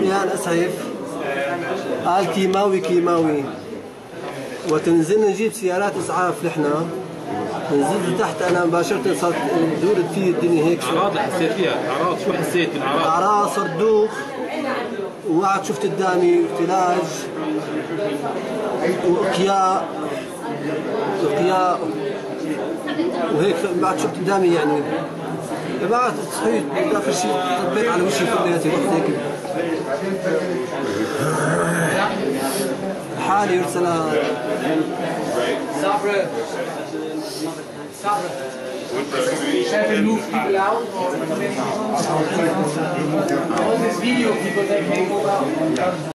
يا الأسعف قال كيماوي كيماوي، وتنزل نجيب سيارات إسعاف نحن. نزلت تحت أنا مباشرة، صارت دورت في الدنيا هيك. أعراض اللي حسيت فيها، أعراض شو حسيت بالأعراض؟ أعراض صرت دوخ، وقعدت شفت قدامي ارتلاج وقياء وهيك. بعد شفت قدامي يعني، بعد صحيت آخر شيء طبيت على وشي كلياتي، رحت هيك حالي يرسلها. Move people out. All this video, people they can't move out.